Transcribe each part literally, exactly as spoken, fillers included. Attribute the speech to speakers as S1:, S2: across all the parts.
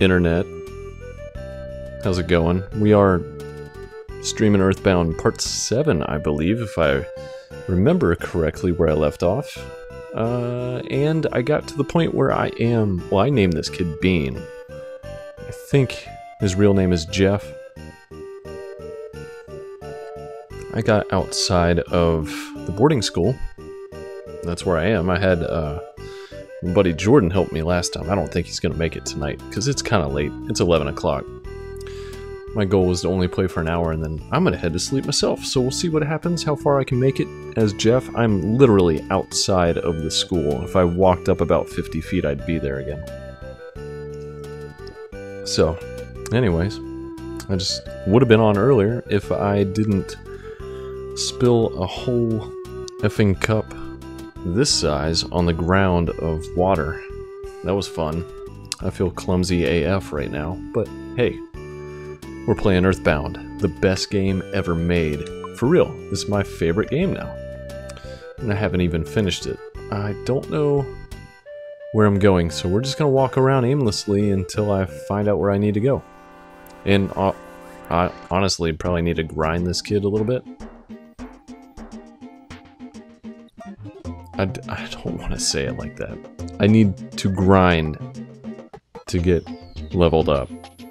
S1: internet. How's it going? We are streaming Earthbound Part seven, I believe, if I remember correctly where I left off. Uh, and I got to the point where I am... Well, I named this kid Bean. I think his real name is Jeff. I got outside of the boarding school. That's where I am. I had uh, my buddy Jordan help me last time. I don't think he's going to make it tonight, because it's kind of late. It's eleven o'clock. My goal was to only play for an hour, and then I'm going to head to sleep myself. So we'll see what happens, how far I can make it. As Jeff, I'm literally outside of the school. If I walked up about fifty feet, I'd be there again. So, anyways, I just would have been on earlier if I didn't spill a whole effing cup this size on the ground of water. That was fun. I feel clumsy A F right now, but hey, we're playing Earthbound, the best game ever made. For real, this is my favorite game now. And I haven't even finished it. I don't know where I'm going, so we're just gonna walk around aimlessly until I find out where I need to go. And uh, I honestly probably need to grind this kid a little bit. I, d I don't want to say it like that. I need to grind to get leveled up.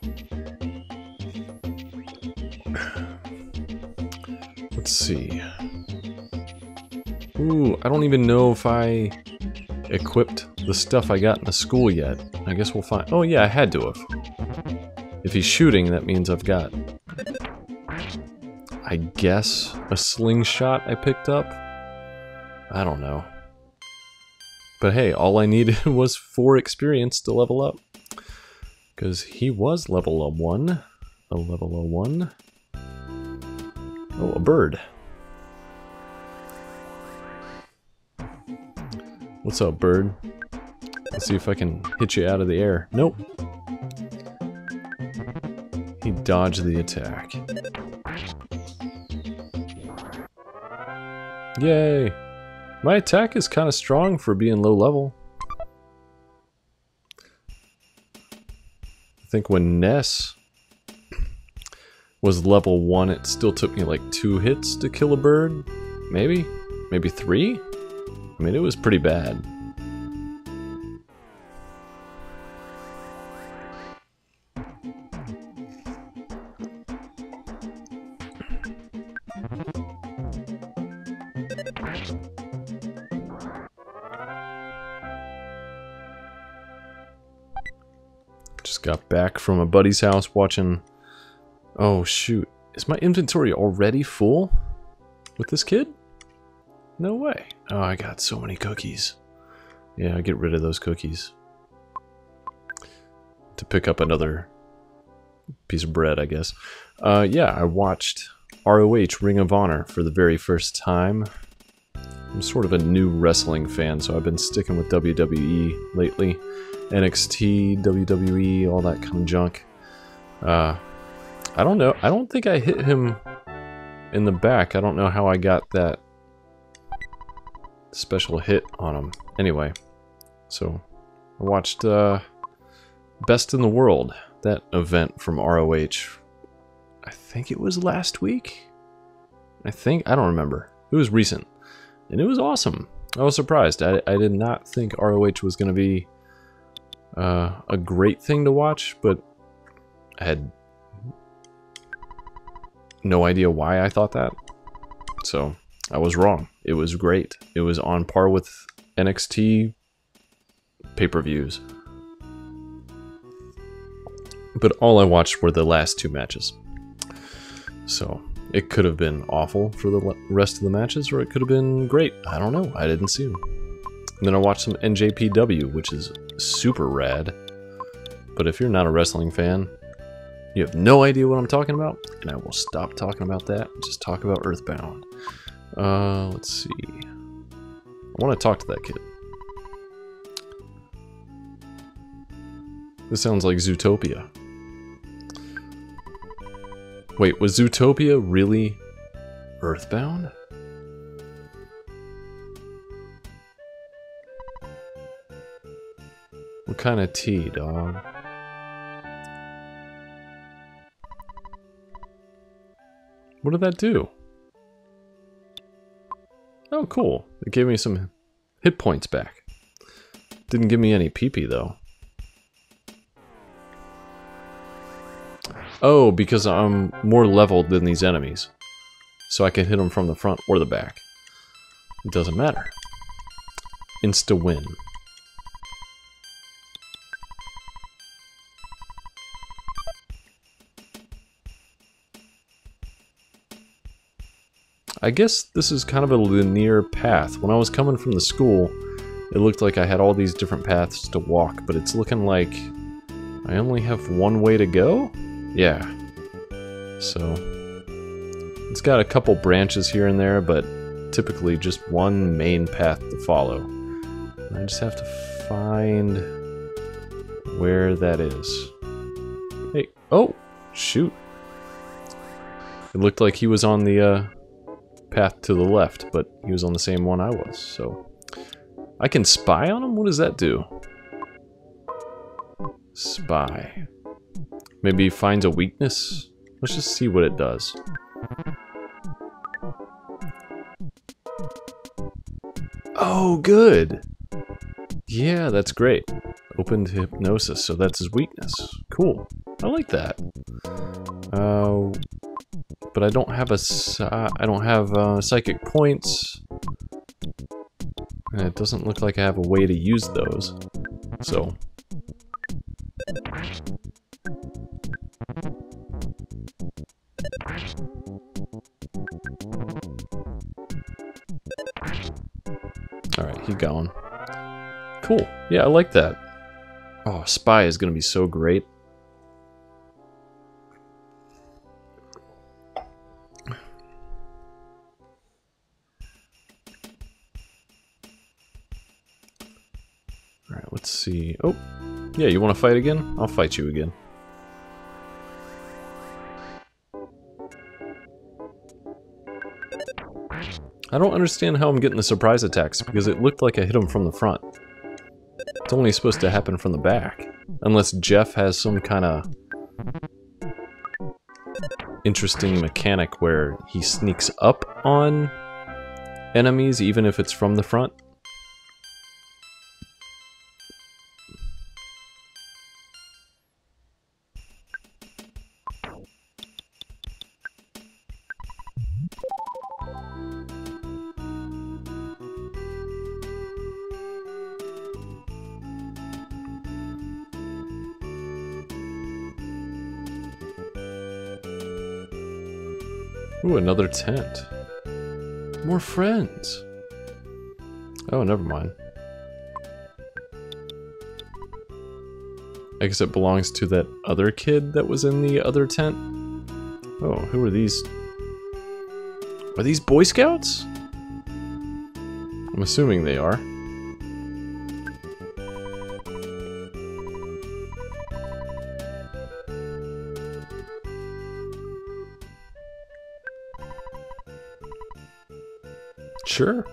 S1: Let's see. Ooh, I don't even know if I equipped the stuff I got in the school yet. I guess we'll find... Oh yeah, I had to have. If he's shooting, that means I've got... I guess a slingshot I picked up? I don't know. But hey, all I needed was four experience to level up. Because he was level one. A level one. Oh, a bird. What's up, bird? Let's see if I can hit you out of the air. Nope. He dodged the attack. Yay! My attack is kind of strong for being low level. I think when Ness was level one, it still took me like two hits to kill a bird. Maybe? Maybe three? I mean, it was pretty bad. Just got back from a buddy's house watching... Oh shoot, is my inventory already full with this kid? No way. Oh, I got so many cookies. Yeah, I get rid of those cookies. To pick up another piece of bread, I guess. Uh, yeah, I watched R O H Ring of Honor for the very first time. I'm sort of a new wrestling fan, so I've been sticking with W W E lately. N X T, W W E, all that kind of junk. Uh, I don't know. I don't think I hit him in the back. I don't know how I got that special hit on him. Anyway, so I watched uh, Best in the World, that event from R O H. I think it was last week? I think, I don't remember. It was recent. And it was awesome. I was surprised. I, I did not think R O H was going to be uh, a great thing to watch, but I had no idea why I thought that. So I was wrong. It was great. It was on par with N X T pay-per-views. But all I watched were the last two matches. So it could have been awful for the rest of the matches, or it could have been great. I don't know. I didn't see them. And then I watched some N J P W, which is super rad. But if you're not a wrestling fan, you have no idea what I'm talking about, and I will stop talking about that and just talk about Earthbound. Uh, let's see. I want to talk to that kid. This sounds like Zootopia. Wait, was Zootopia really Earthbound? What kind of tea, dog? What did that do? Oh, cool. It gave me some hit points back. Didn't give me any P P, though. Oh, because I'm more leveled than these enemies. So I can hit them from the front or the back. It doesn't matter. Insta-win. I guess this is kind of a linear path. When I was coming from the school, it looked like I had all these different paths to walk, but it's looking like I only have one way to go? Yeah. So, it's got a couple branches here and there, but typically just one main path to follow. And I just have to find where that is. Hey, oh, shoot. It looked like he was on the uh, path to the left, but he was on the same one I was, so... I can spy on him? What does that do? Spy. Maybe he finds a weakness? Let's just see what it does. Oh, good! Yeah, that's great. Open to hypnosis, so that's his weakness. Cool. I like that. Uh, but I don't have a... I don't have uh, psychic points. And it doesn't look like I have a way to use those. So... Alright, keep going. Cool. Yeah, I like that. Oh, Spy is gonna be so great. Alright, let's see. Oh, yeah, you want to fight again? I'll fight you again. I don't understand how I'm getting the surprise attacks, because it looked like I hit him from the front. It's only supposed to happen from the back. Unless Jeff has some kind of interesting mechanic where he sneaks up on enemies even if it's from the front. Ooh, another tent. More friends. Oh, never mind. I guess it belongs to that other kid that was in the other tent. Oh, who are these? Are these Boy Scouts? I'm assuming they are. Sure.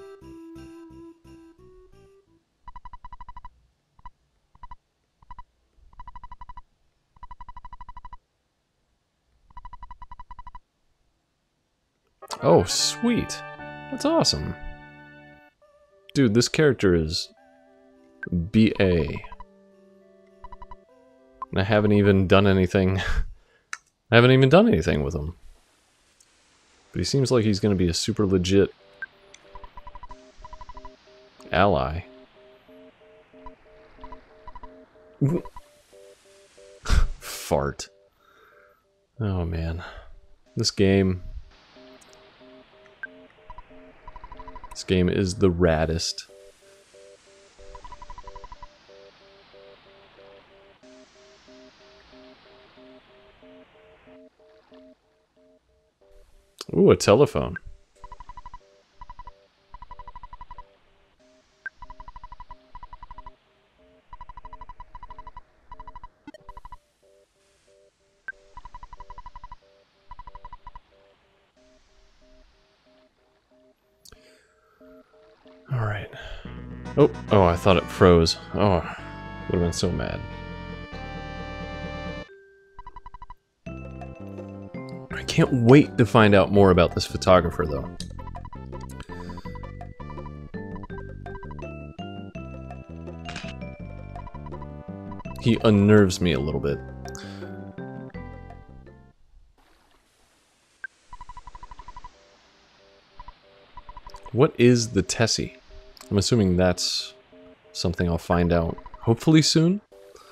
S1: Oh, sweet. That's awesome. Dude, this character is B A. And I haven't even done anything. I haven't even done anything with him. But he seems like he's going to be a super legit ally. Fart. Oh man. This game... This game is the raddest. Ooh, a telephone. Alright. Oh, oh, I thought it froze. Oh, would have been so mad. I can't wait to find out more about this photographer, though. He unnerves me a little bit. What is the Tessie? I'm assuming that's something I'll find out hopefully soon.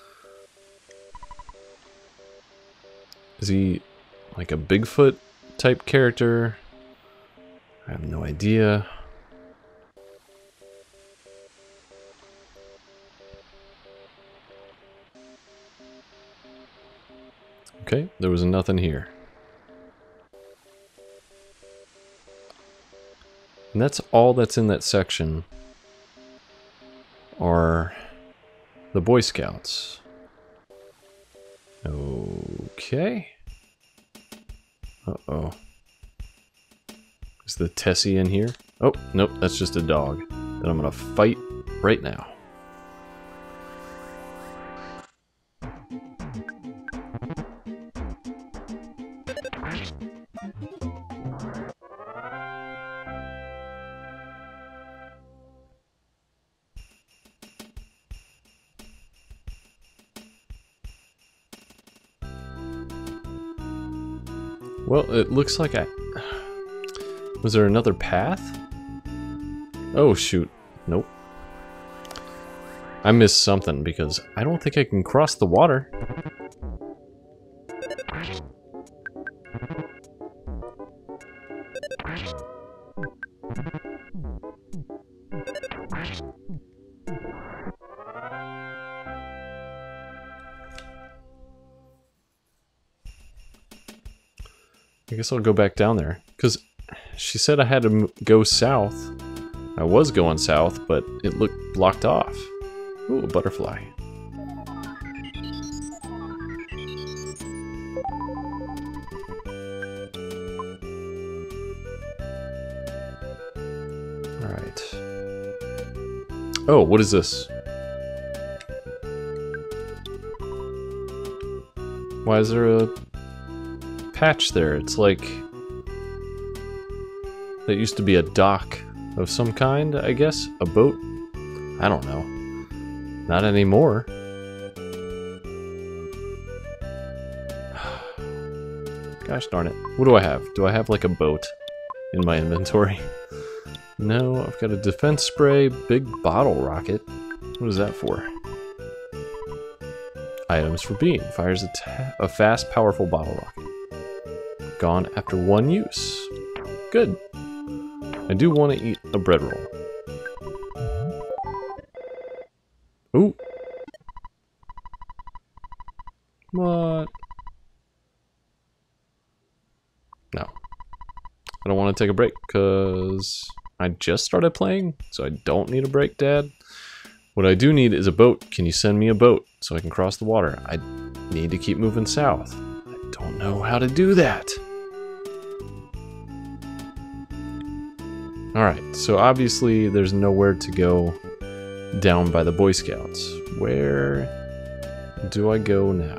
S1: Is he like a Bigfoot type character? I have no idea. Okay, there was nothing here. And that's all that's in that section are the Boy Scouts. Okay. Uh-oh. Is the Tessie in here? Oh, nope, that's just a dog that I'm gonna fight right now. Well, it looks like I... Was there another path? Oh, shoot. Nope. I missed something because I don't think I can cross the water. I guess I'll go back down there, because she said I had to m go south. I was going south, but it looked blocked off. Ooh, a butterfly. Alright. Oh, what is this? Why is there a patch there? It's like that used to be a dock of some kind, I guess? A boat? I don't know. Not anymore. Gosh darn it. What do I have? Do I have like a boat in my inventory? No, I've got a defense spray, big bottle rocket. What is that for? Items for beam. Fires a, ta a fast, powerful bottle rocket. Gone after one use. Good. I do want to eat a bread roll. Ooh. What? No. I don't want to take a break because I just started playing, so I don't need a break, Dad. What I do need is a boat. Can you send me a boat so I can cross the water? I need to keep moving south. I don't know how to do that. Alright, so obviously there's nowhere to go down by the Boy Scouts. Where do I go now?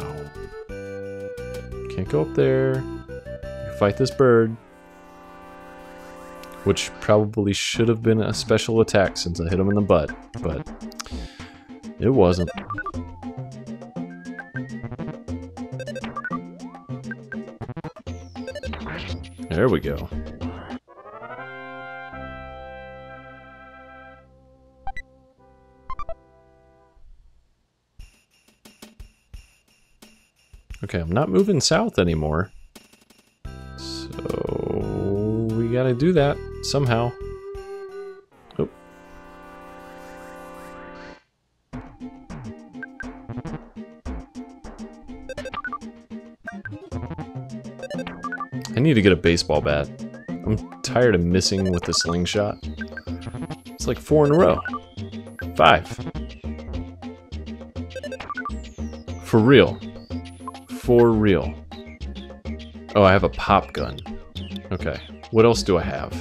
S1: Can't go up there. Fight this bird. Which probably should have been a special attack since I hit him in the butt, but it wasn't. There we go. Okay, I'm not moving south anymore. So we gotta do that somehow. Oh. I need to get a baseball bat. I'm tired of missing with the slingshot. It's like four in a row. Five. For real. For real. Oh, I have a pop gun. Okay. What else do I have?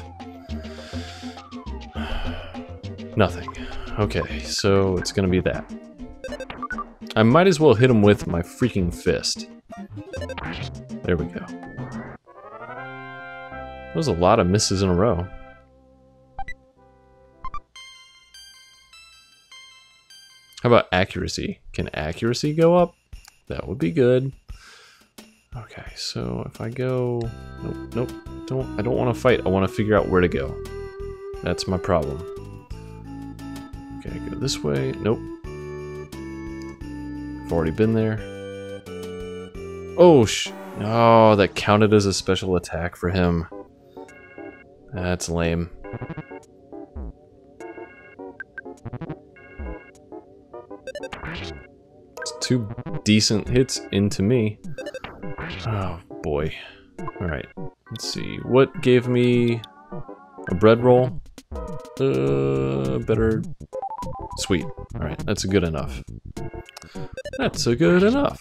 S1: Nothing. Okay, so it's gonna be that. I might as well hit him with my freaking fist. There we go. was a lot of misses in a row. How about accuracy? Can accuracy go up? That would be good. Okay, so if I go... Nope, nope. Don't, I don't want to fight. I want to figure out where to go. That's my problem. Okay, go this way. Nope. I've already been there. Oh, sh... Oh, that counted as a special attack for him. That's lame. It's two decent hits into me. Oh, boy. Alright, let's see. What gave me a bread roll? Uh, better... Sweet. Alright, that's good enough. That's a good enough.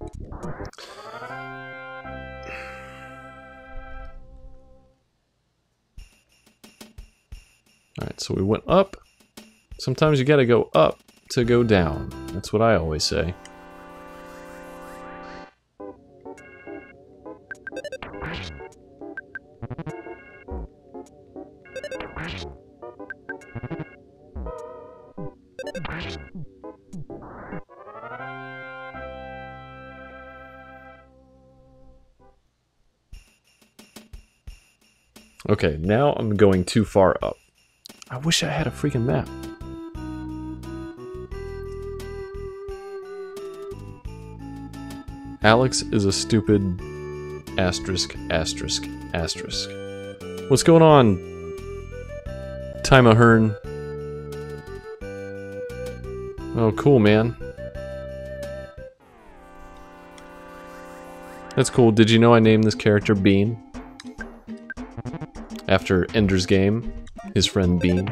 S1: Alright, so we went up. Sometimes you gotta go up to go down. That's what I always say. Okay, now I'm going too far up. I wish I had a freaking map. Alex is a stupid asterisk, asterisk, asterisk. What's going on, Time Ahern? Oh, cool, man. That's cool. Did you know I named this character Bean? After Ender's Game, his friend Bean.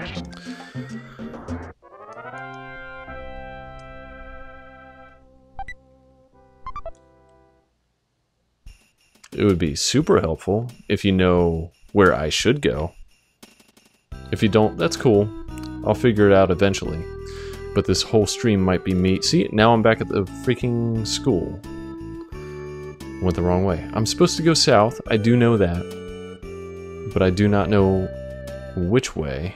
S1: It would be super helpful if you know where I should go. If you don't, that's cool. I'll figure it out eventually. But this whole stream might be me. See, now I'm back at the freaking school. Went the wrong way. I'm supposed to go south. I do know that. But I do not know which way.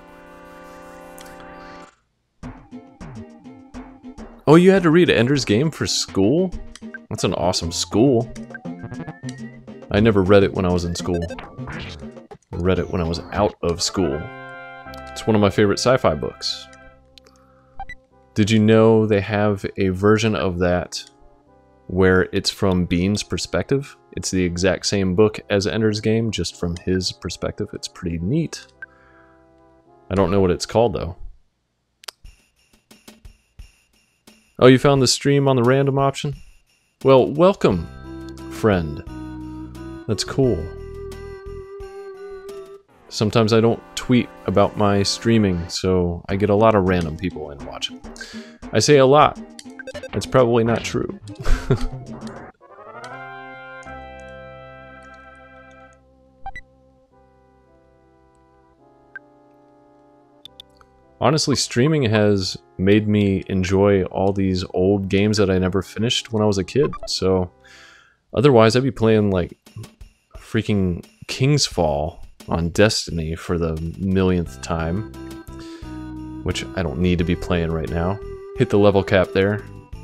S1: Oh, you had to read Ender's Game for school? That's an awesome school. I never read it when I was in school. I read it when I was out of school. It's one of my favorite sci-fi books. Did you know they have a version of that where it's from Bean's perspective? It's the exact same book as Ender's Game, just from his perspective. It's pretty neat. I don't know what it's called, though. Oh, you found the stream on the random option? Well, welcome, friend. That's cool. Sometimes I don't tweet about my streaming, so I get a lot of random people in watching. I say a lot. It's probably not true. Honestly, streaming has made me enjoy all these old games that I never finished when I was a kid, so otherwise I'd be playing like freaking King's Fall on Destiny for the millionth time, which I don't need to be playing right now. Hit the level cap there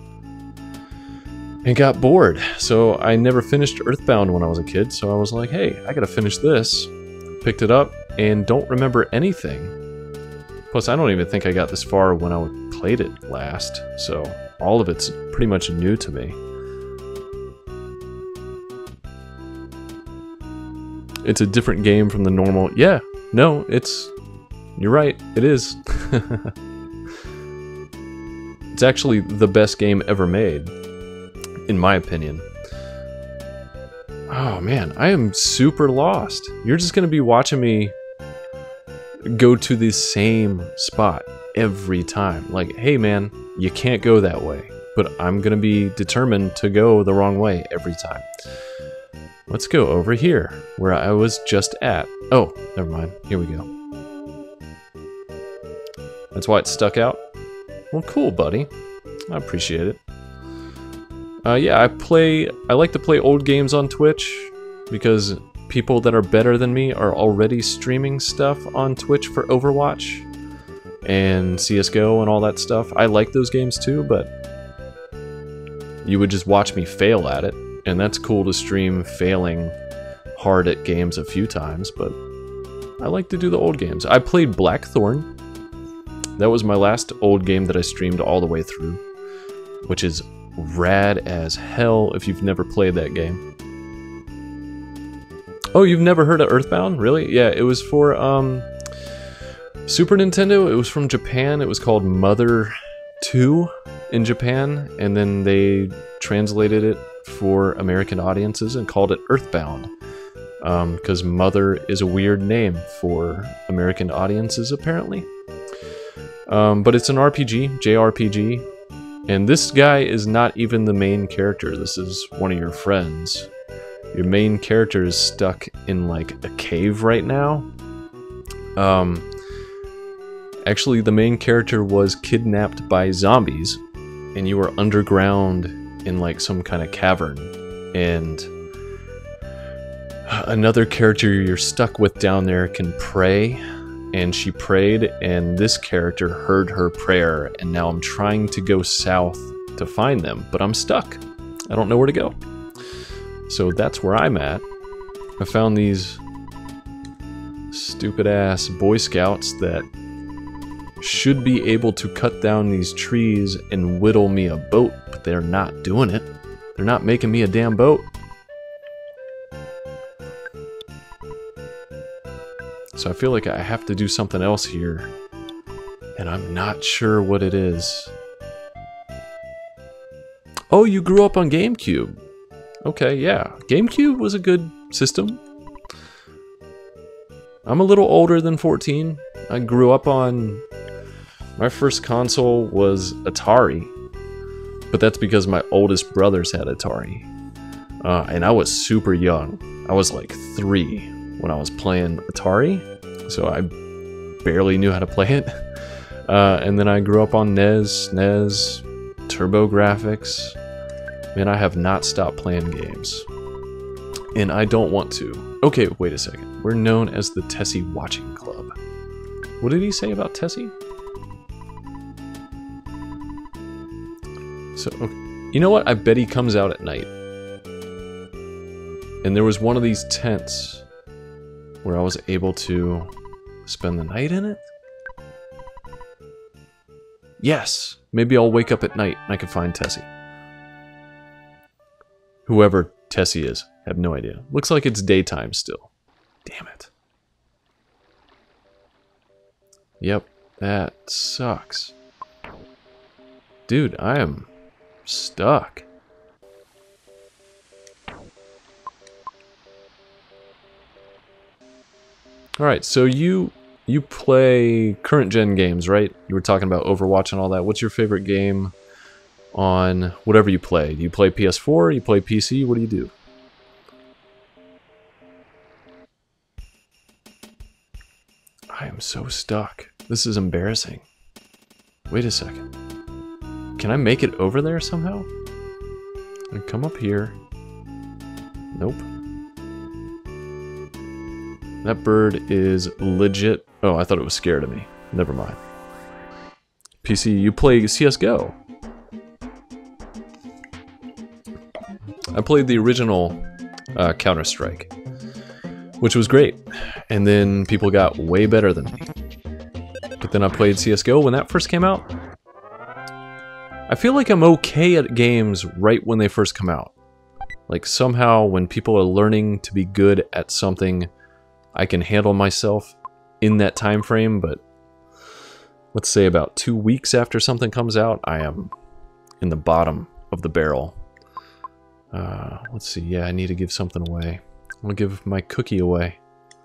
S1: and got bored, so I never finished Earthbound when I was a kid, so I was like, hey, I gotta finish this. Picked it up and don't remember anything. Plus, I don't even think I got this far when I played it last, so all of it's pretty much new to me. It's a different game from the normal... Yeah, no, it's... You're right, it is. It's actually the best game ever made, in my opinion. Oh man, I am super lost. You're just gonna be watching me go to the same spot every time. Like, hey man, you can't go that way. But I'm gonna be determined to go the wrong way every time. Let's go over here, where I was just at. Oh, never mind. Here we go. That's why it stuck out? Well, cool, buddy. I appreciate it. Uh, yeah, I play... I like to play old games on Twitch, because people that are better than me are already streaming stuff on Twitch for Overwatch and C S G O and all that stuff. I like those games too, but you would just watch me fail at it, and that's cool to stream failing hard at games a few times, but I like to do the old games. I played Blackthorn. That was my last old game that I streamed all the way through, which is rad as hell if you've never played that game. Oh, you've never heard of Earthbound? Really? Yeah, it was for um, Super Nintendo. It was from Japan. It was called Mother two in Japan, and then they translated it for American audiences and called it Earthbound. Because um, Mother is a weird name for American audiences, apparently. Um, but it's an R P G, J R P G, and this guy is not even the main character. This is one of your friends. Your main character is stuck in like a cave right now. Um, actually, the main character was kidnapped by zombies, and you were underground in like some kind of cavern, and another character you're stuck with down there can pray, and she prayed, and this character heard her prayer, and now I'm trying to go south to find them, but I'm stuck. I don't know where to go. So that's where I'm at. I found these stupid ass Boy Scouts that should be able to cut down these trees and whittle me a boat, but they're not doing it. They're not making me a damn boat. So I feel like I have to do something else here, and I'm not sure what it is. Oh, you grew up on GameCube. Okay, yeah. GameCube was a good system. I'm a little older than fourteen. I grew up on... My first console was Atari, but that's because my oldest brothers had Atari. Uh, and I was super young. I was like three when I was playing Atari, so I barely knew how to play it. Uh, and then I grew up on N E S, N E S, TurboGrafx. Man, I have not stopped playing games. And I don't want to. Okay, wait a second. We're known as the Tessie Watching Club. What did he say about Tessie? So, okay. You know what? I bet he comes out at night. And there was one of these tents where I was able to spend the night in it? Yes! Maybe I'll wake up at night and I can find Tessie. Whoever Tessie is, I have no idea. Looks like it's daytime still. Damn it. Yep, that sucks. Dude, I am stuck. Alright, so you you play current gen games, right? You were talking about Overwatch and all that. What's your favorite game on whatever you play? Do you play P S four? You play P C? What do you do? I am so stuck. This is embarrassing. Wait a second. Can I make it over there somehow? I come up here. Nope. That bird is legit. Oh, I thought it was scared of me. Never mind. P C, you play C S G O. I played the original uh, Counter-Strike, which was great. And then people got way better than me. But then I played C S G O when that first came out. I feel like I'm okay at games right when they first come out. Like somehow when people are learning to be good at something, I can handle myself in that time frame, but let's say about two weeks after something comes out, I am in the bottom of the barrel. Uh, let's see, yeah, I need to give something away. I'm gonna give my cookie away.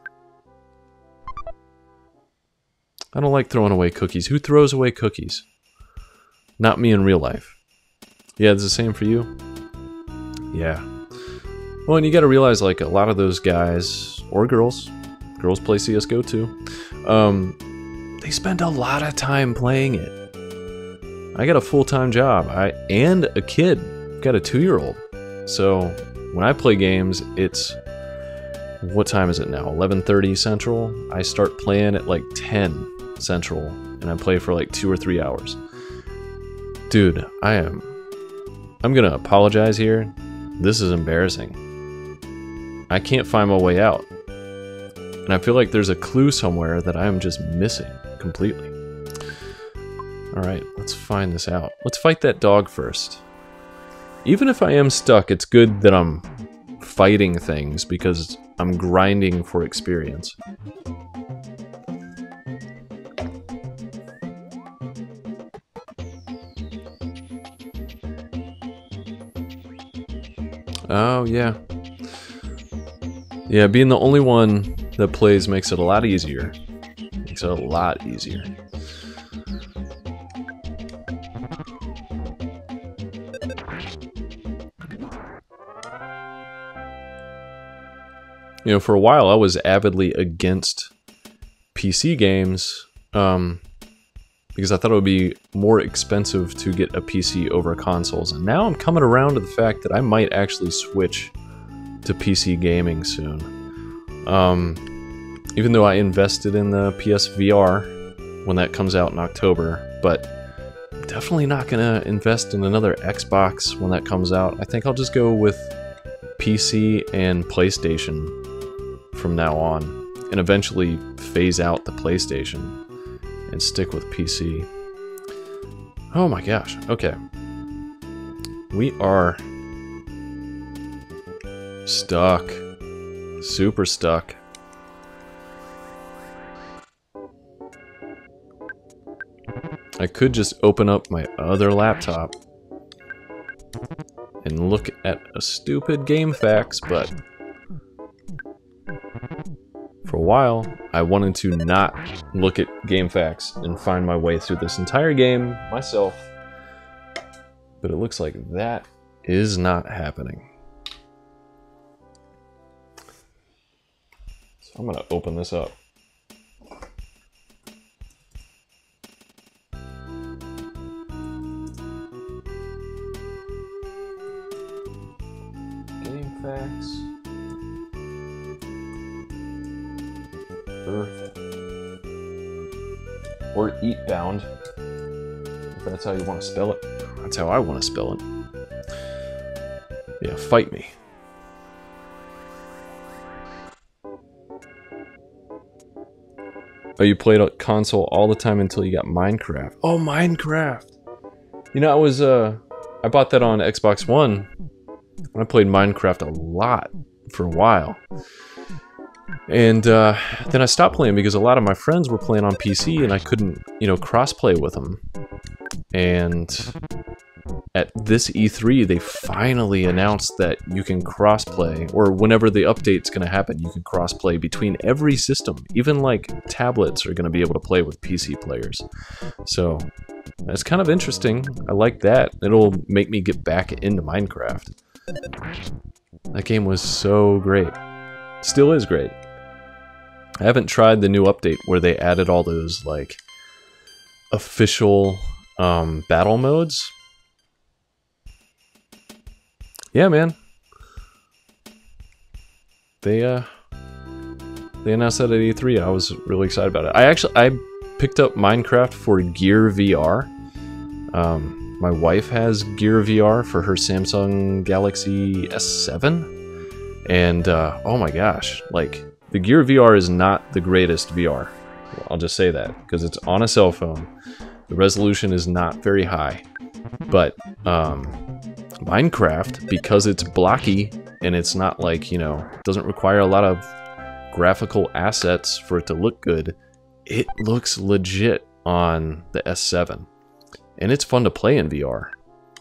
S1: I don't like throwing away cookies. Who throws away cookies? Not me in real life. Yeah, it's the same for you? Yeah. Well, and you gotta realize, like, a lot of those guys, or girls, girls play C S G O too, um, they spend a lot of time playing it. I got a full-time job, I and a kid. I've got a two-year-old. So, when I play games, it's what time is it now? eleven thirty Central. I start playing at like ten Central, and I play for like two or three hours. Dude, I am... I'm gonna apologize here. This is embarrassing. I can't find my way out. And I feel like there's a clue somewhere that I am just missing completely. Alright, let's find this out. Let's fight that dog first. Even if I am stuck, it's good that I'm fighting things because I'm grinding for experience. Oh, yeah. Yeah, being the only one that plays makes it a lot easier. Makes it a lot easier. You know, for a while I was avidly against P C games um, because I thought it would be more expensive to get a P C over consoles. And now I'm coming around to the fact that I might actually switch to P C gaming soon. Um, even though I invested in the P S V R when that comes out in October, but definitely not gonna invest in another Xbox when that comes out. I think I'll just go with P C and PlayStation from now on, and eventually phase out the PlayStation and stick with P C. Oh my gosh, okay. We are stuck. Super stuck. I could just open up my other laptop and look at a stupid game facts, but for a while, I wanted to not look at game facts and find my way through this entire game myself, but it looks like that is not happening. So I'm gonna open this up. Game facts. Earth or Earthbound, if that's how you want to spell it. That's how I want to spell it. Yeah, fight me. Oh, you played a console all the time until you got Minecraft. Oh, Minecraft! You know, I was, uh, I bought that on Xbox One, and I played Minecraft a lot for a while. And uh, then I stopped playing because a lot of my friends were playing on P C and I couldn't, you know, cross-play with them. And at this E three, they finally announced that you can cross-play, or whenever the update's going to happen, you can cross-play between every system. Even, like, tablets are going to be able to play with P C players. So, that's kind of interesting. I like that. It'll make me get back into Minecraft. That game was so great. Still is great. I haven't tried the new update where they added all those, like, official um, battle modes. Yeah, man. They, uh, they announced that at E three. I was really excited about it. I actually, I picked up Minecraft for Gear V R. Um, my wife has Gear V R for her Samsung Galaxy S seven. And, uh, oh my gosh, like, the Gear V R is not the greatest V R. I'll just say that, because it's on a cell phone. The resolution is not very high. But, um, Minecraft, because it's blocky, and it's not like, you know, doesn't require a lot of graphical assets for it to look good, it looks legit on the S seven. And it's fun to play in V R.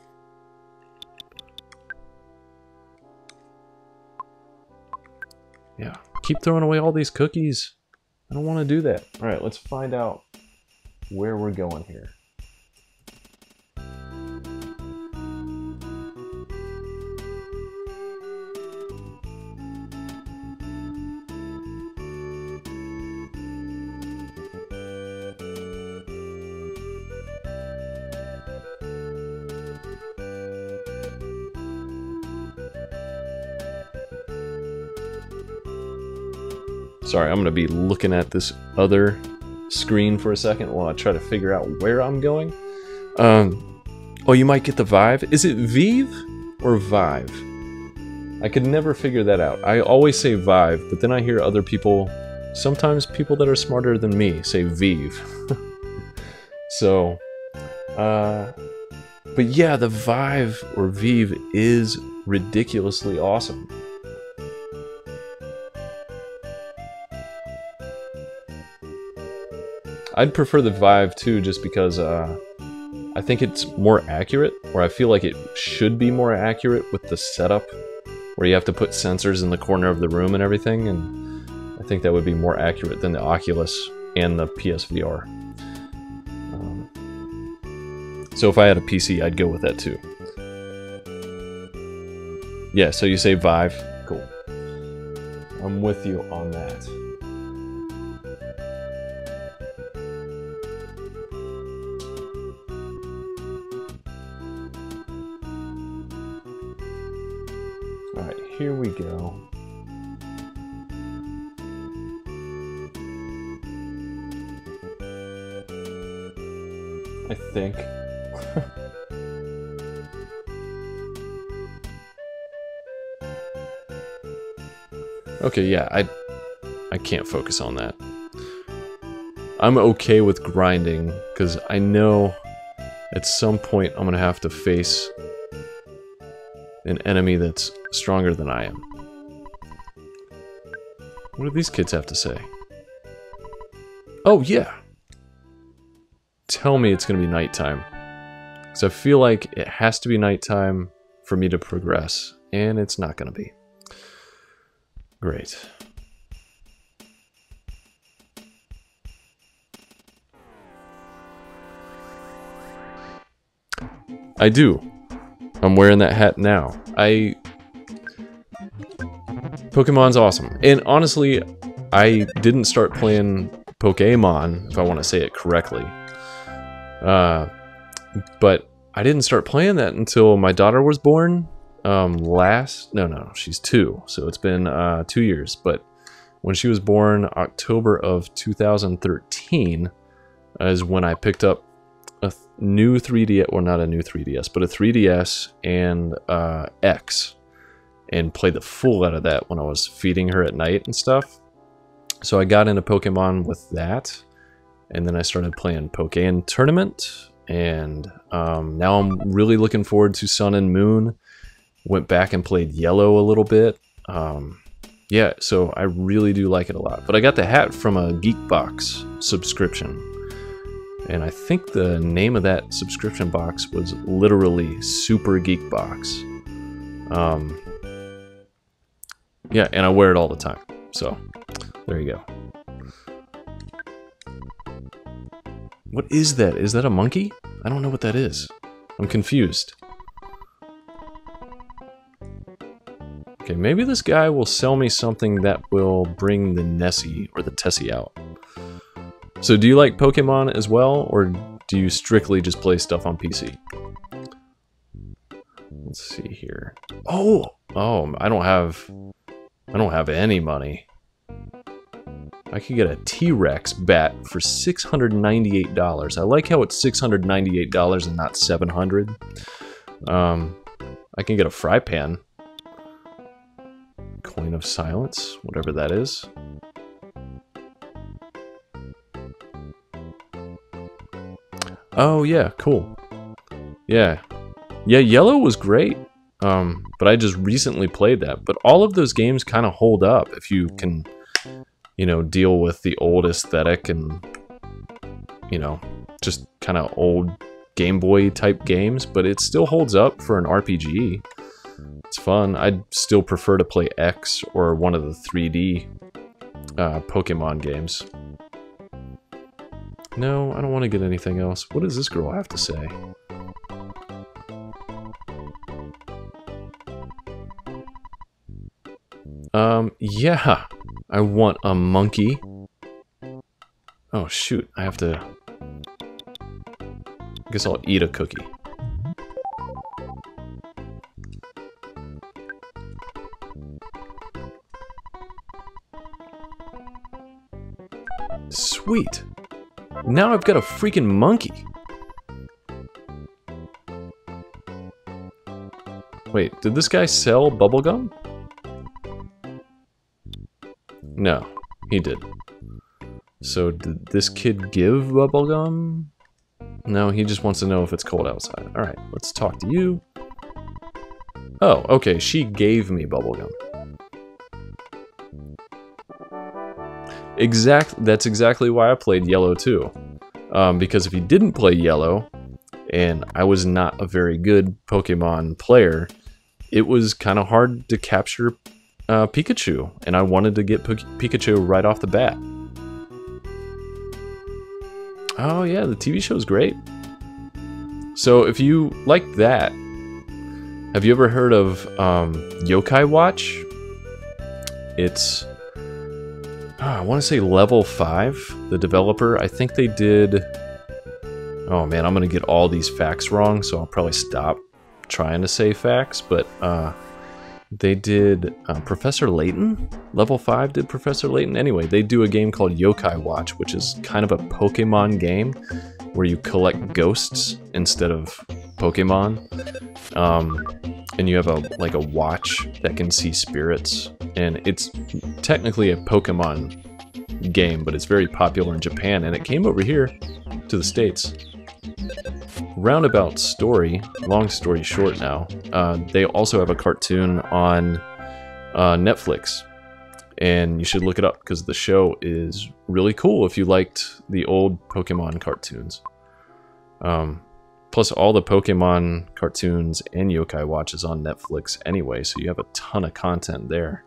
S1: Yeah. Keep throwing away all these cookies. I don't want to do that. Alright, let's find out where we're going here. Sorry, I'm gonna be looking at this other screen for a second while I try to figure out where I'm going. Um, oh, you might get the Vive. Is it Vive or Vive? I could never figure that out. I always say Vive, but then I hear other people, sometimes people that are smarter than me, say Vive. So, uh, but yeah, the Vive or Vive is ridiculously awesome. I'd prefer the Vive too, just because uh, I think it's more accurate, or I feel like it should be more accurate with the setup, where you have to put sensors in the corner of the room and everything, and I think that would be more accurate than the Oculus and the P S V R. Um, so if I had a P C, I'd go with that too. Yeah, so you say Vive. Cool. I'm with you on that. Alright, here we go. I think. Okay, yeah, I I can't focus on that. I'm okay with grinding, because I know at some point I'm gonna have to face an enemy that's stronger than I am. What do these kids have to say? Oh, yeah! Tell me it's gonna be nighttime. Because I feel like it has to be nighttime for me to progress, and it's not gonna be. Great. I do. I'm wearing that hat now. I... Pokemon's awesome. And honestly, I didn't start playing Pokemon, if I want to say it correctly. Uh, but I didn't start playing that until my daughter was born. Um, last... No, no, she's two. So it's been uh, two years. But when she was born, October of two thousand thirteen, is when I picked up a new three D S, or not a new three D S, but a three D S and uh, X, and played the full out of that when I was feeding her at night and stuff. So I got into Pokemon with that, and then I started playing Pokemon Tournament, and um, now I'm really looking forward to Sun and Moon. Went back and played Yellow a little bit. Um, yeah, so I really do like it a lot. But I got the hat from a Geekbox subscription. And I think the name of that subscription box was literally Super Geek Box. Um, yeah, and I wear it all the time. So, there you go. What is that? Is that a monkey? I don't know what that is. I'm confused. Okay, maybe this guy will sell me something that will bring the Nessie or the Tessie out. So do you like Pokemon as well, or do you strictly just play stuff on P C? Let's see here. Oh, oh, I don't have, I don't have any money. I could get a T-Rex bat for six hundred ninety-eight dollars. I like how it's six hundred ninety-eight dollars and not seven hundred dollars. Um, I can get a fry pan. Coin of Silence, whatever that is. Oh yeah, cool. Yeah. Yeah, Yellow was great. Um, but I just recently played that. But all of those games kind of hold up if you can, you know, deal with the old aesthetic and, you know, just kind of old Game Boy type games. But it still holds up for an R P G. It's fun. I'd still prefer to play X or one of the three D uh, Pokemon games. No, I don't want to get anything else. What does this girl have to say? Um, yeah. I want a monkey. Oh, shoot. I have to... I guess I'll eat a cookie. Sweet. Now I've got a freaking monkey. Wait, did this guy sell bubblegum? No, he did. So did this kid give bubblegum? No, he just wants to know if it's cold outside. Alright, let's talk to you. Oh, okay, she gave me bubblegum. Exact. That's exactly why I played yellow too. Um, because if you didn't play yellow, and I was not a very good Pokemon player, it was kind of hard to capture uh, Pikachu, and I wanted to get P Pikachu right off the bat. Oh yeah, the T V show's great. So if you like that, have you ever heard of um, Yokai Watch? It's, oh, I want to say Level five, the developer. I think they did, oh man, I'm going to get all these facts wrong, so I'll probably stop trying to say facts, but uh, they did uh, Professor Layton? Level five did Professor Layton? Anyway, they do a game called Yokai Watch, which is kind of a Pokemon game where you collect ghosts instead of Pokemon. Um, and you have a like a watch that can see spirits, and it's technically a Pokemon game, but it's very popular in Japan, and it came over here to the States. Roundabout story, long story short now, uh, they also have a cartoon on uh, Netflix, and you should look it up because the show is really cool if you liked the old Pokemon cartoons. Um, plus all the Pokemon cartoons and Yokai Watch is on Netflix anyway, so you have a ton of content there.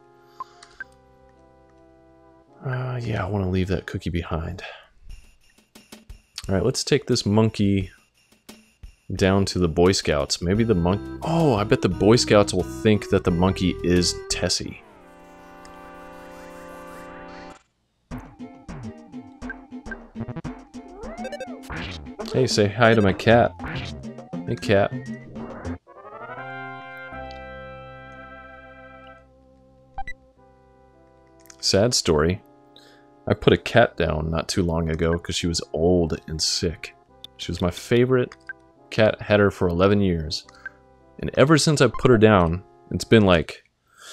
S1: Uh, yeah, I want to leave that cookie behind. Alright, let's take this monkey down to the Boy Scouts. Maybe the monk... Oh, I bet the Boy Scouts will think that the monkey is Tessie. Hey, say hi to my cat. Hey, cat. Sad story. I put a cat down not too long ago because she was old and sick. She was my favorite cat. Had her for eleven years. And ever since I put her down, it's been like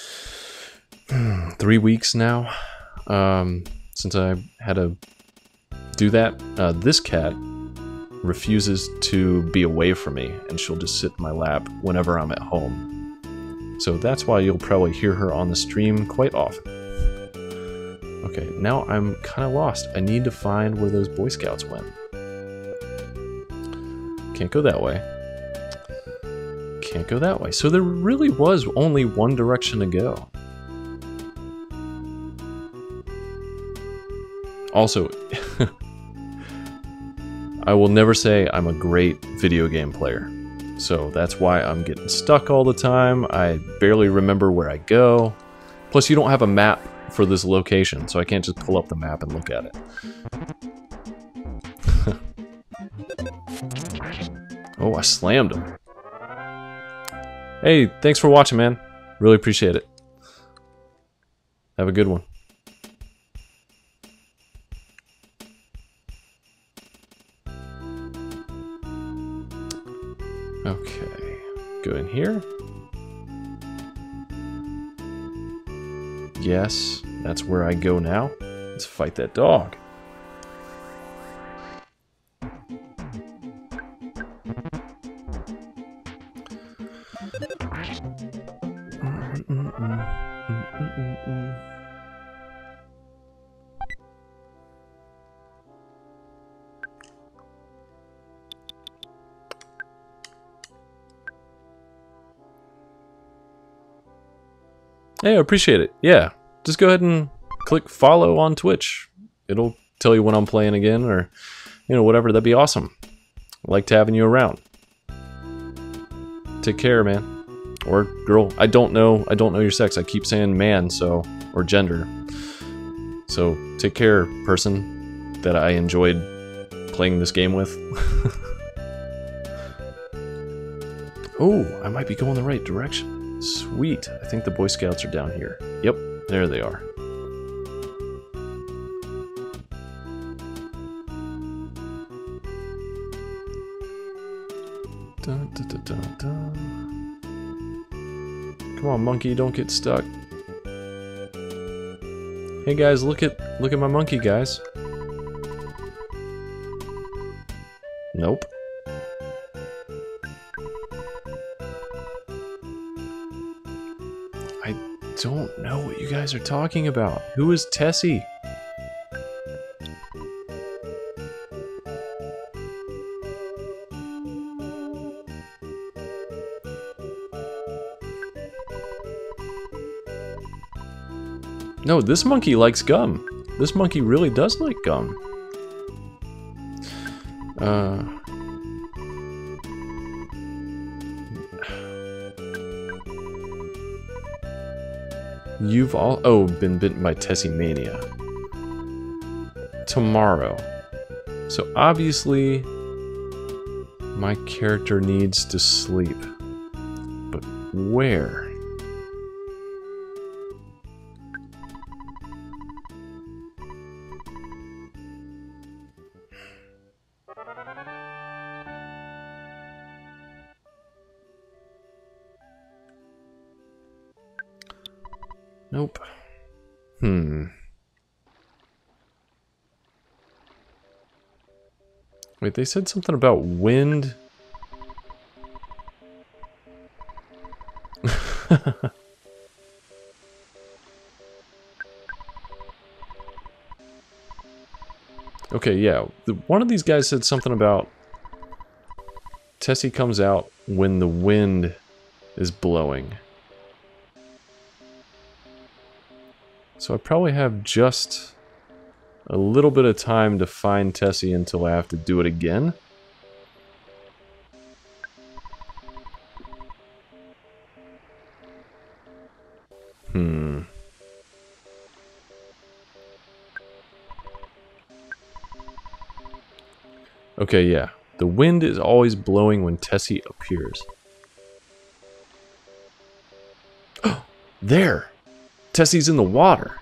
S1: three weeks now um, since I had to do that. Uh, this cat refuses to be away from me, and she'll just sit in my lap whenever I'm at home. So that's why you'll probably hear her on the stream quite often. Okay, now I'm kind of lost. I need to find where those Boy Scouts went. Can't go that way. Can't go that way. So there really was only one direction to go. Also, I will never say I'm a great video game player. So that's why I'm getting stuck all the time. I barely remember where I go. Plus, you don't have a map for this location, so I can't just pull up the map and look at it. Oh, I slammed him. Hey, thanks for watching, man. Really appreciate it. Have a good one. Okay, go in here. Yes, that's where I go now. Let's fight that dog. Hey, I appreciate it. Yeah, just go ahead and click follow on Twitch. It'll tell you when I'm playing again, or, you know, whatever. That'd be awesome. I liked having you around. Take care, man. Or girl. I don't know. I don't know your sex. I keep saying man, so, or gender. So, take care, person that I enjoyed playing this game with. Oh, I might be going the right direction. Sweet. I think the Boy Scouts are down here. Yep, there they are. Dun, dun, dun, dun, dun. Come on, monkey, don't get stuck. Hey guys, look at look at my monkey, guys. Nope. I don't know what you guys are talking about. Who is Tessie? No, this monkey likes gum. This monkey really does like gum. Uh... You've all oh been bitten by Tessie Mania. Tomorrow. So obviously my character needs to sleep. But where? Nope. Hmm. Wait, they said something about wind? Okay, yeah. The, one of these guys said something about Tessie comes out when the wind is blowing. So I probably have just a little bit of time to find Tessie until I have to do it again. Hmm. Okay, yeah. The wind is always blowing when Tessie appears. Oh, there! Tessie's in the water.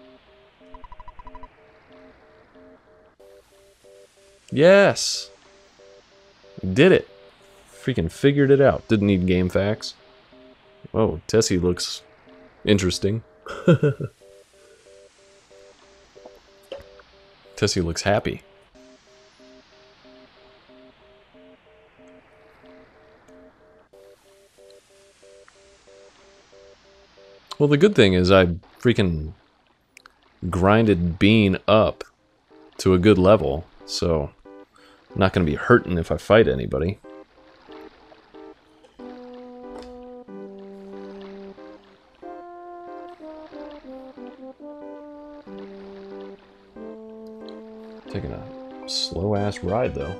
S1: Yes! Did it. Freaking figured it out. Didn't need game facts. Whoa, Tessie looks interesting. Tessie looks happy. Well, the good thing is I freaking grinded Bean up to a good level, so I'm not going to be hurting if I fight anybody. Taking a slow-ass ride, though.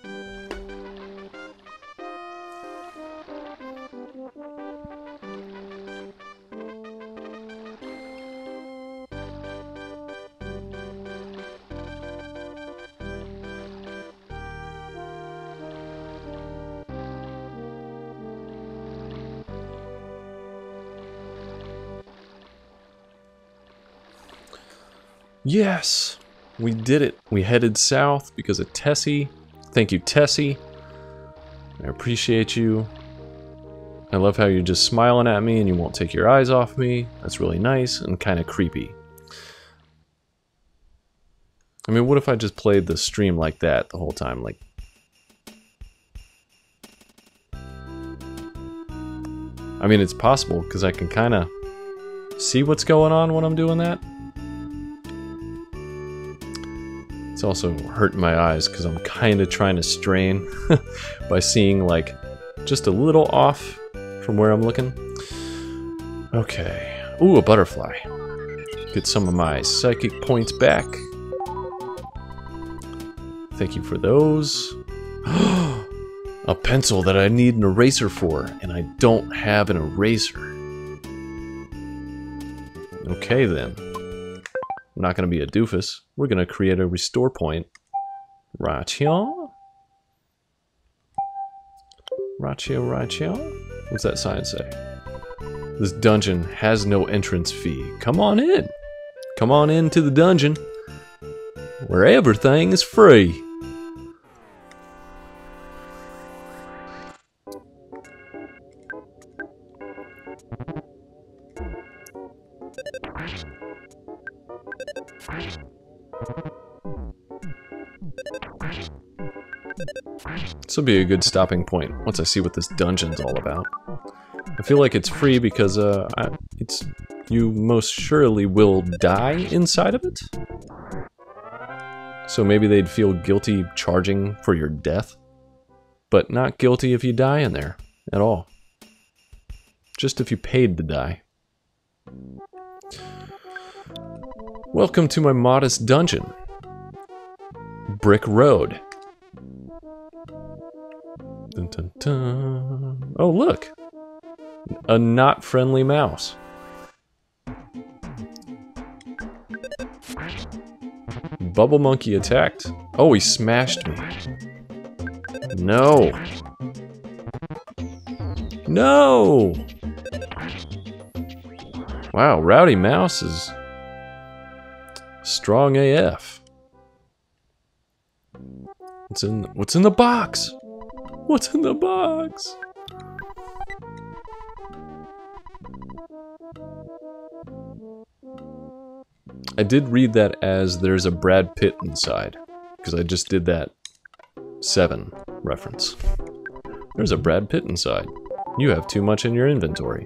S1: Yes! We did it. We headed south because of Tessie. Thank you, Tessie. I appreciate you. I love how you're just smiling at me and you won't take your eyes off me. That's really nice and kind of creepy. I mean, what if I just played the stream like that the whole time? Like, I mean, it's possible because I can kind of see what's going on when I'm doing that. It's also hurting my eyes because I'm kind of trying to strain by seeing like just a little off from where I'm looking. Okay. Ooh, a butterfly. Get some of my psychic points back. Thank you for those. A pencil that I need an eraser for, and I don't have an eraser. Okay then. I'm not going to be a doofus. We're going to create a restore point. Right here. Right here, right here. What's that sign say? This dungeon has no entrance fee. Come on in. Come on into the dungeon. Where everything is free. This will be a good stopping point once I see what this dungeon's all about. I feel like it's free because uh, I, it's you most surely will die inside of it. So maybe they'd feel guilty charging for your death, but not guilty if you die in there at all. Just if you paid to die. Welcome to my modest dungeon. Brick Road. Dun, dun, dun. Oh, look! A not friendly mouse. Bubble Monkey attacked. Oh, he smashed me. No. No! Wow, Rowdy Mouse is strong A F. What's in what's in the box? What's in the box? I did read that as there's a Brad Pitt inside, because I just did that Seven reference. There's a Brad Pitt inside. You have too much in your inventory.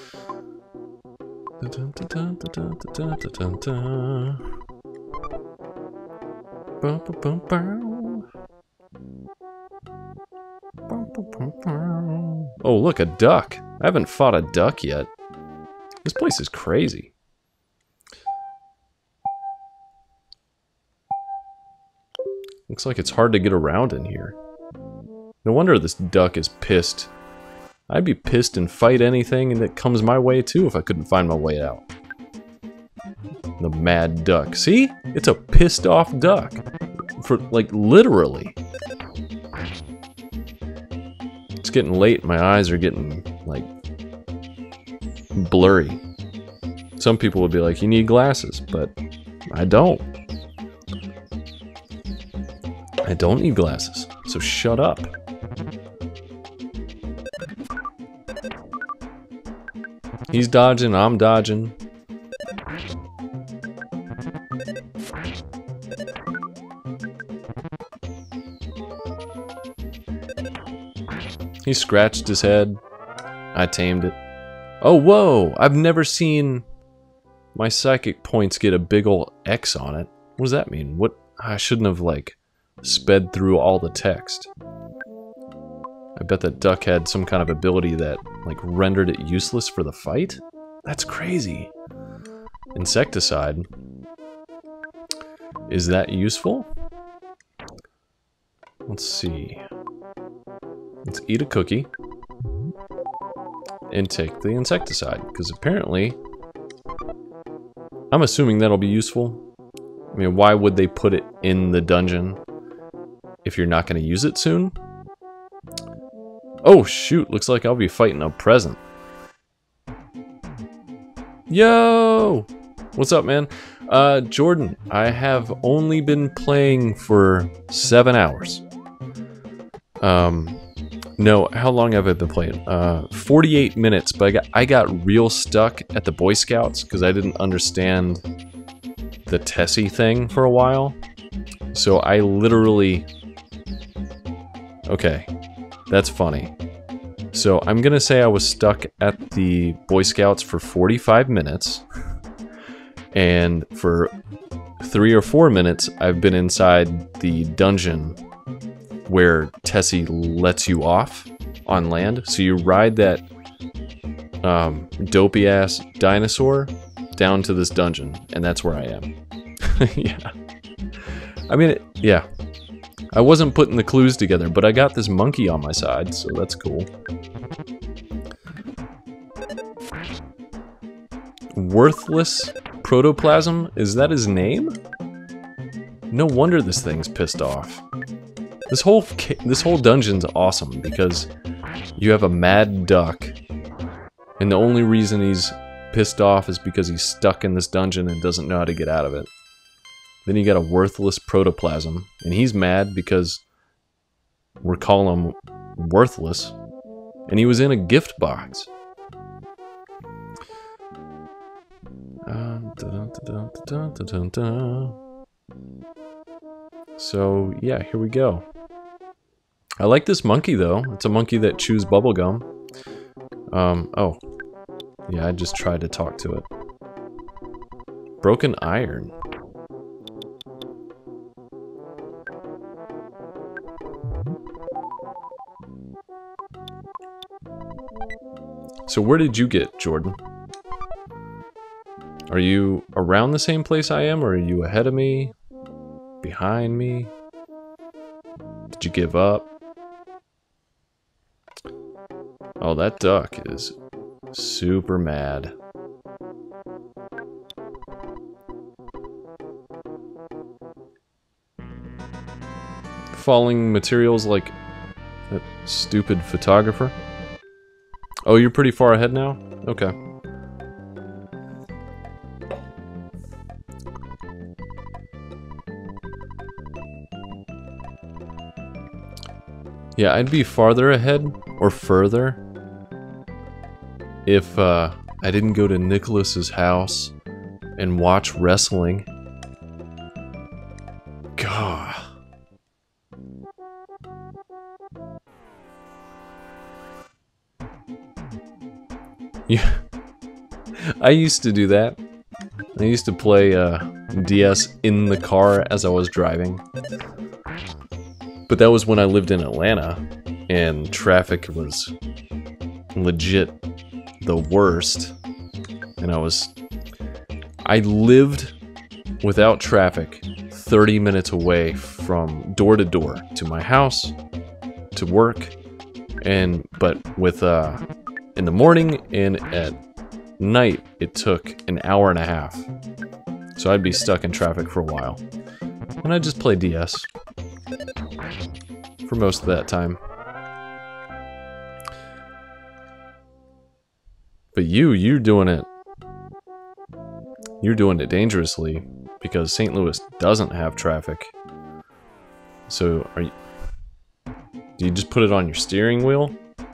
S1: Oh, look, a duck. I haven't fought a duck yet. This place is crazy. Looks like it's hard to get around in here. No wonder this duck is pissed. I'd be pissed and fight anything that comes my way too if I couldn't find my way out. The mad duck. See? It's a pissed off duck. For, like, literally. It's getting late. My eyes are getting, like, blurry. Some people would be like, you need glasses, but I don't. I don't need glasses, so shut up. He's dodging, I'm dodging. He scratched his head. I tamed it. Oh, whoa! I've never seen my psychic points get a big ol' X on it. What does that mean? What? I shouldn't have, like, sped through all the text. I bet that duck had some kind of ability that, like, rendered it useless for the fight? That's crazy. Insecticide. Is that useful? Let's see. Let's eat a cookie. And take the insecticide, because apparently... I'm assuming that'll be useful. I mean, why would they put it in the dungeon if you're not going to use it soon? Oh shoot, looks like I'll be fighting a present. Yo! What's up, man? Uh, Jordan, I have only been playing for seven hours. Um, no, how long have I been playing? Uh, forty-eight minutes, but I got, I got real stuck at the Boy Scouts because I didn't understand the Tessie thing for a while. So I literally... Okay, that's funny. So I'm gonna say I was stuck at the Boy Scouts for forty-five minutes. And for three or four minutes, I've been inside the dungeon where Tessie lets you off on land. So you ride that um, dopey-ass dinosaur down to this dungeon, and that's where I am. Yeah. I mean, it, yeah. I wasn't putting the clues together, but I got this monkey on my side, so that's cool. Worthless Protoplasm? Is that his name? No wonder this thing's pissed off. This whole ca this whole dungeon's awesome because you have a mad duck, and the only reason he's pissed off is because he's stuck in this dungeon and doesn't know how to get out of it. Then you got a worthless protoplasm, and he's mad because we're calling him worthless, and he was in a gift box. Um, So, yeah, here we go. I like this monkey, though. It's a monkey that chews bubblegum. Um, oh. Yeah, I just tried to talk to it. Broken iron. So where did you get, Jordan? Are you around the same place I am, or are you ahead of me? Behind me? Did you give up? Oh, that duck is super mad. Falling materials like that stupid photographer. Oh, you're pretty far ahead now? Okay. Yeah, I'd be farther ahead, or further, if uh, I didn't go to Nicholas's house and watch wrestling. God. Yeah, I used to do that. I used to play uh, D S in the car as I was driving. But that was when I lived in Atlanta, and traffic was legit the worst. And I was... I lived without traffic thirty minutes away from door to door to my house, to work, and but with uh, in the morning and at night it took an hour and a half. So I'd be stuck in traffic for a while, and I'd just play D S for most of that time. But you, you're doing it. You're doing it dangerously because Saint Louis doesn't have traffic. So, are you? Do you just put it on your steering wheel?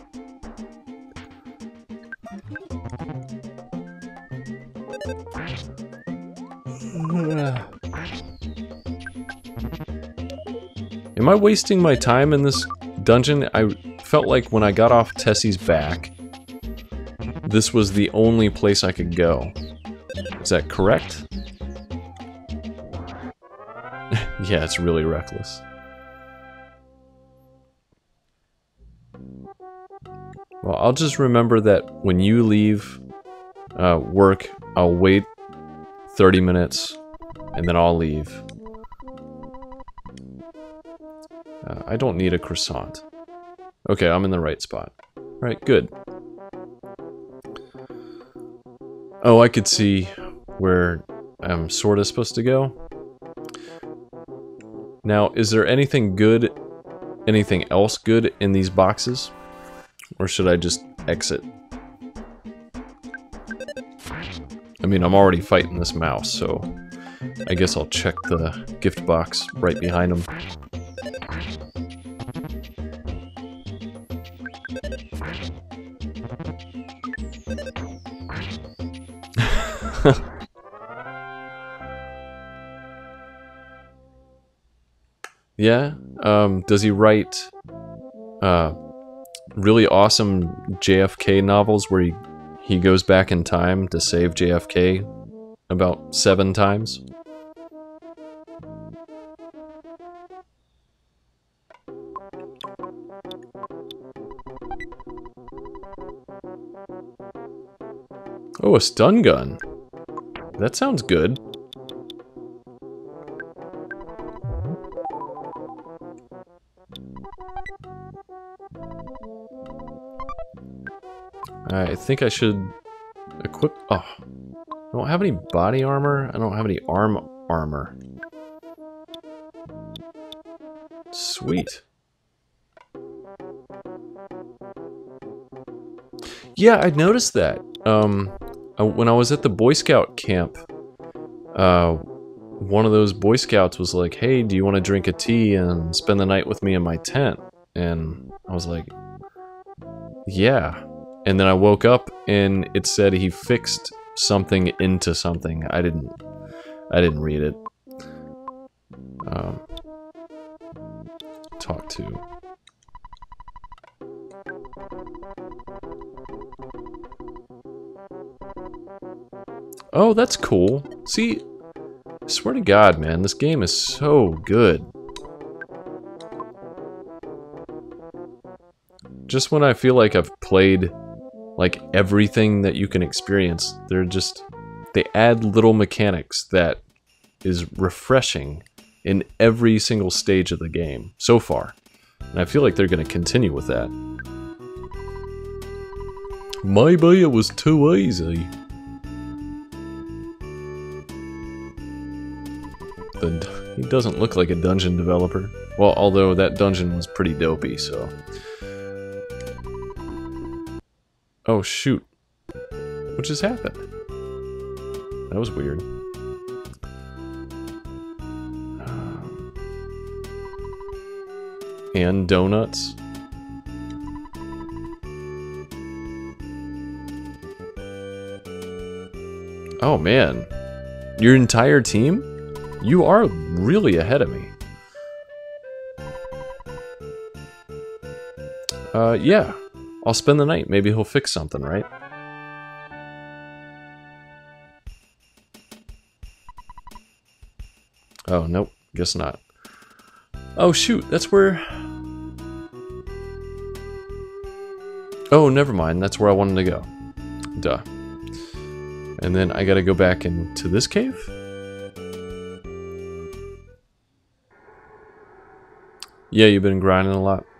S1: Am I wasting my time in this dungeon? I felt like when I got off Tessie's back, this was the only place I could go. Is that correct? Yeah, it's really reckless. Well, I'll just remember that when you leave uh, work, I'll wait thirty minutes, and then I'll leave. Uh, I don't need a croissant. Okay, I'm in the right spot. Right, good. Oh, I could see where I'm sort of supposed to go. Now, is there anything good, anything else good in these boxes? Or should I just exit? I mean, I'm already fighting this mouse, so I guess I'll check the gift box right behind him. Yeah, um, does he write uh, really awesome J F K novels where he, he goes back in time to save J F K about seven times? Oh, a stun gun. That sounds good. I think I should equip... Oh, I don't have any body armor. I don't have any arm armor. Sweet. Yeah, I noticed that. Um, when I was at the Boy Scout camp, uh, one of those Boy Scouts was like, "Hey, do you want to drink a tea and spend the night with me in my tent?" And I was like, "Yeah." And then I woke up and it said he fixed something into something. I didn't I didn't read it. Um, talk to. Oh, that's cool. See, I swear to God, man, this game is so good. Just when I feel like I've played like everything that you can experience, they're just, they add little mechanics that is refreshing in every single stage of the game so far. And I feel like they're going to continue with that. Maybe it was too easy. The, he doesn't look like a dungeon developer. Well, although that dungeon was pretty dopey, so... Oh, shoot. What just happened? That was weird. Um, and donuts. Oh, man. Your entire team? You are really ahead of me. Uh, yeah. I'll spend the night. Maybe he'll fix something, right? Oh, nope. Guess not. Oh, shoot. That's where... Oh, never mind. That's where I wanted to go. Duh. And then I gotta go back into this cave? Yeah, you've been grinding a lot.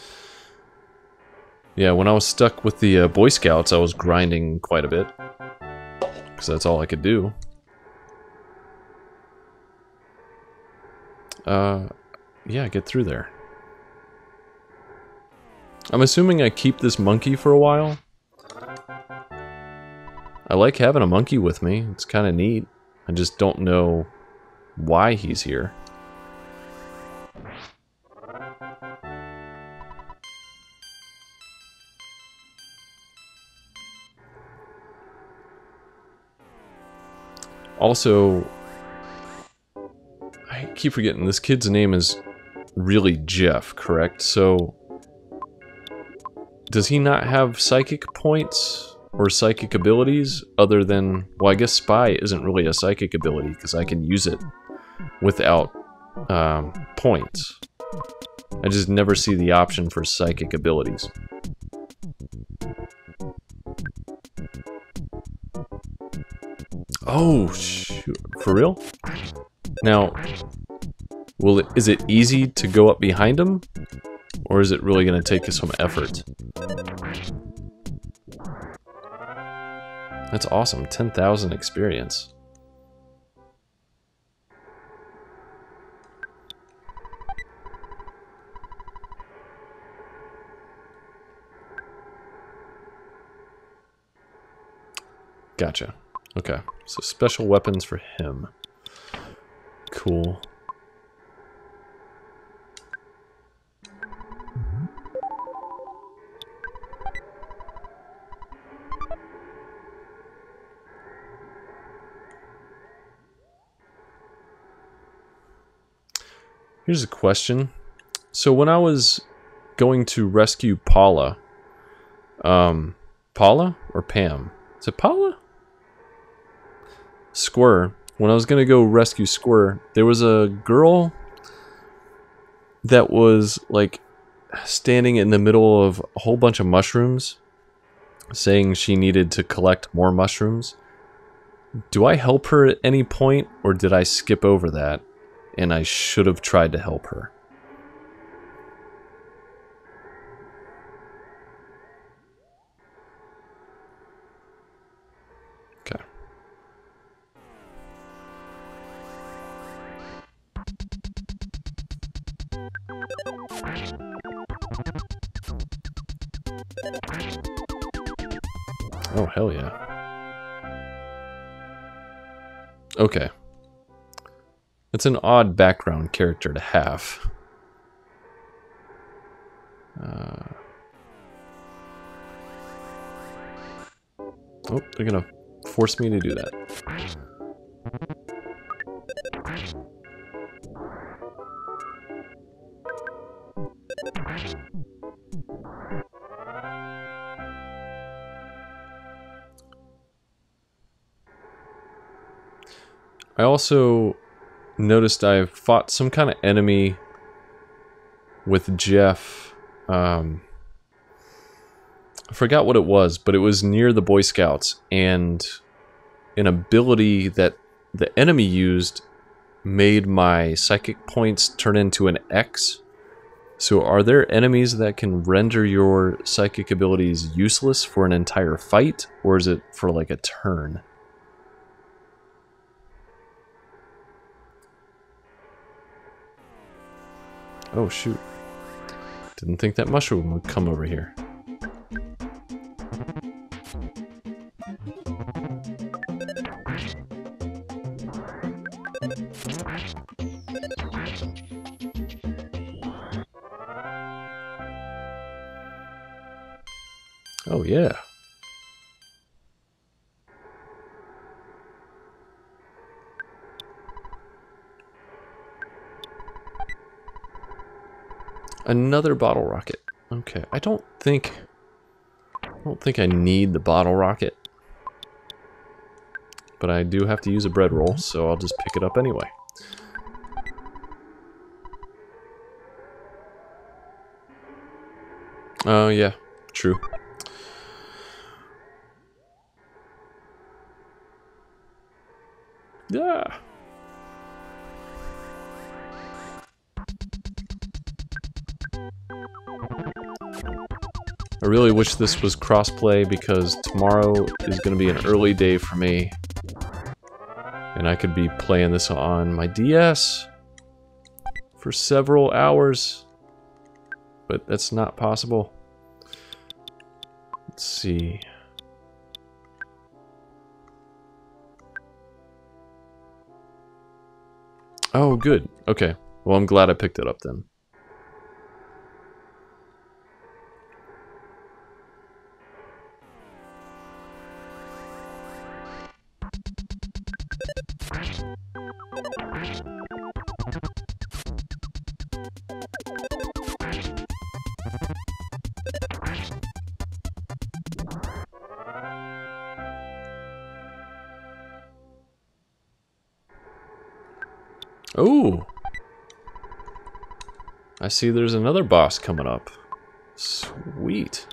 S1: Yeah, when I was stuck with the uh, Boy Scouts, I was grinding quite a bit. Because that's all I could do. Uh, yeah, get through there. I'm assuming I keep this monkey for a while. I like having a monkey with me. It's kind of neat. I just don't know why he's here. Also, I keep forgetting, this kid's name is really Jeff, correct? So, does he not have psychic points or psychic abilities other than, well, I guess Spy isn't really a psychic ability because I can use it without um, points. I just never see the option for psychic abilities. Oh, shoot. For real? Now, will it, is it easy to go up behind him? Or is it really going to take some effort? That's awesome. ten thousand experience. Gotcha. Okay. So special weapons for him. Cool. Here's a question. So when I was going to rescue Paula, um, Paula or Pam? Is it Paula? Squir. When I was gonna go rescue Squir, there was a girl that was like standing in the middle of a whole bunch of mushrooms, saying she needed to collect more mushrooms. Do I help her at any point, or did I skip over that? And I should have tried to help her. Okay. Oh, hell yeah. Okay. It's an odd background character to have. Uh... Oh, they're gonna force me to do that. I also noticed I fought some kind of enemy with Jeff. Um, I forgot what it was, but it was near the Boy Scouts, and an ability that the enemy used made my psychic points turn into an X. So are there enemies that can render your psychic abilities useless for an entire fight, or is it for like a turn? Oh shoot. Didn't think that mushroom would come over here. Oh yeah. Another bottle rocket. Okay, I don't think I don't think I need the bottle rocket. But I do have to use a bread roll, so I'll just pick it up anyway. Oh yeah, true. Yeah. I really wish this was crossplay because tomorrow is going to be an early day for me. And I could be playing this on my D S for several hours. But that's not possible. Let's see. Oh, good. Okay. Well, I'm glad I picked it up then. Oh! I see there's another boss coming up. Sweet.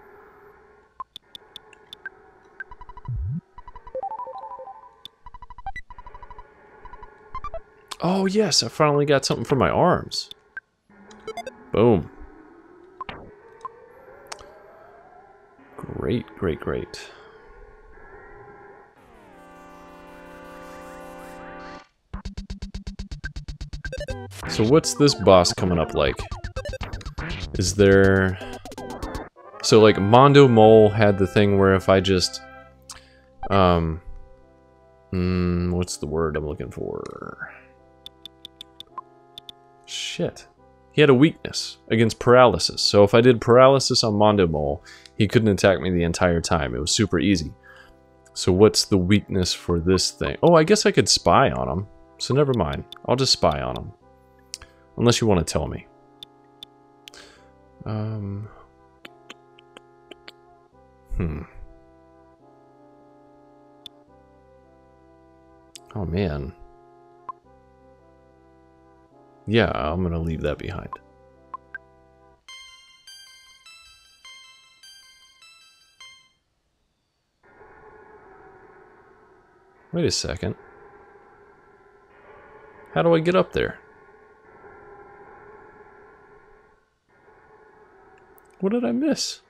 S1: Oh yes, I finally got something for my arms. Boom. Great, great, great. So what's this boss coming up like? Is there... So like Mondo Mole had the thing where if I just... Um... Mm, what's the word I'm looking for? Shit. He had a weakness against paralysis. So if I did paralysis on Mondo Mole, he couldn't attack me the entire time. It was super easy. So what's the weakness for this thing? Oh, I guess I could spy on him. So never mind. I'll just spy on him. Unless you want to tell me. Um. Hmm. Oh, man. Yeah, I'm gonna leave that behind. Wait a second. How do I get up there? What did I miss?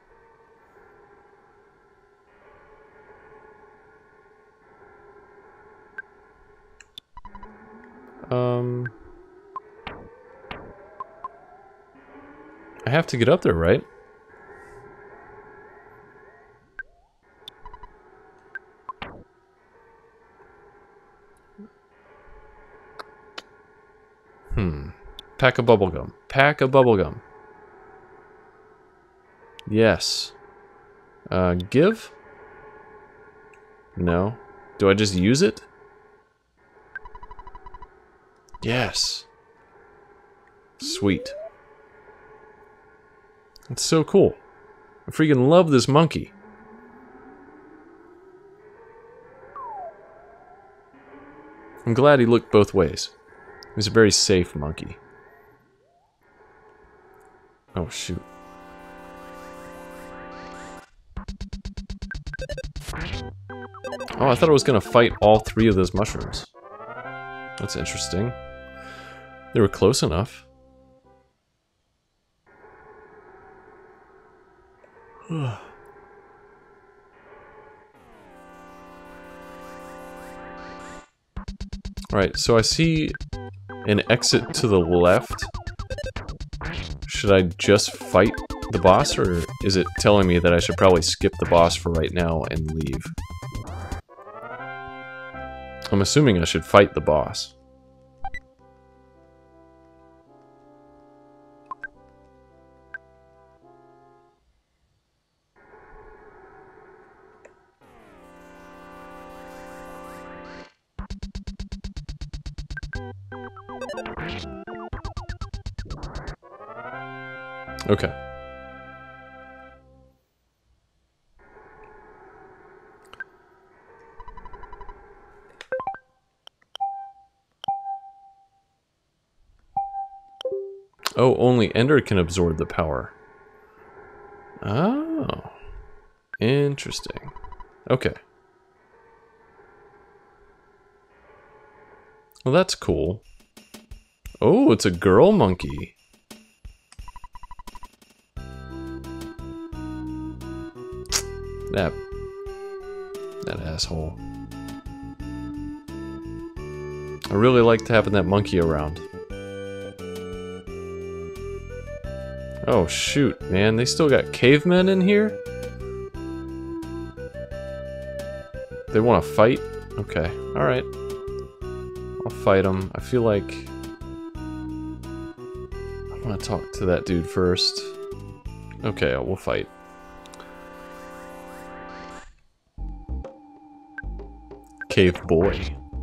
S1: Um... I have to get up there, right? Hmm. Pack of bubblegum. Pack of bubblegum. Yes. Uh, give? No? Do I just use it? Yes. Sweet. It's so cool. I freaking love this monkey. I'm glad he looked both ways. He's a very safe monkey. Oh, shoot. Oh, I thought I was gonna fight all three of those mushrooms. That's interesting. They were close enough. Alright, so I see an exit to the left. Should I just fight the boss, or is it telling me that I should probably skip the boss for right now and leave? I'm assuming I should fight the boss. Okay. Oh, only Ender can absorb the power. Oh. Interesting. Okay. Well, that's cool. Oh, it's a girl monkey. That... That asshole. I really liked having that monkey around. Oh shoot, man, they still got cavemen in here? They want to fight? Okay, alright. I'll fight them. I feel like... I want to talk to that dude first. Okay, we'll fight. Cave boy.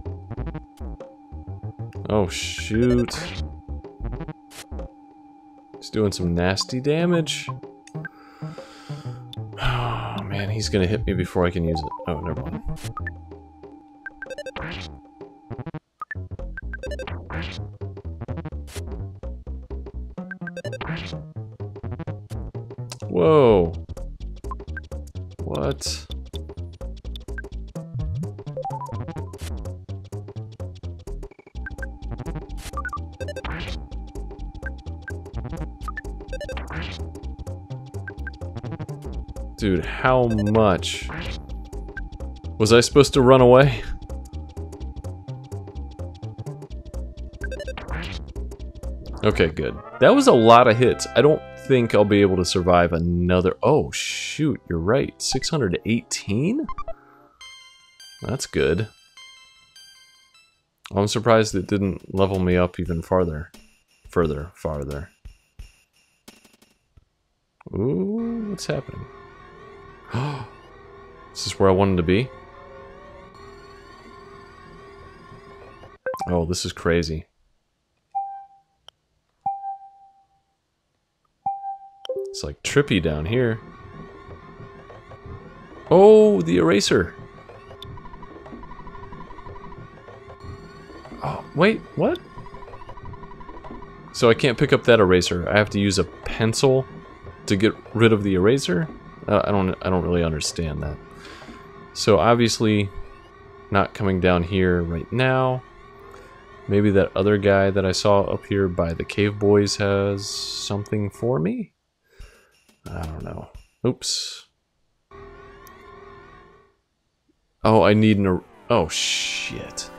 S1: Oh shoot. He's doing some nasty damage. Oh man, he's gonna hit me before I can use it. Oh, never mind. Whoa. What? Dude, how much? Was I supposed to run away? Okay, good. That was a lot of hits. I don't think I'll be able to survive another... Oh, shoot, you're right. six hundred eighteen? That's good. I'm surprised it didn't level me up even farther. Further, farther. Ooh, what's happening? Is this where I wanted to be? Oh, this is crazy. It's like trippy down here. Oh, the eraser. Oh, wait, what? So I can't pick up that eraser. I have to use a pencil to get rid of the eraser? Uh, I don't I don't really understand that. So obviously not coming down here right now. Maybe that other guy that I saw up here by the cave boys has something for me? I don't know. Oops. Oh, I need an er oh shit.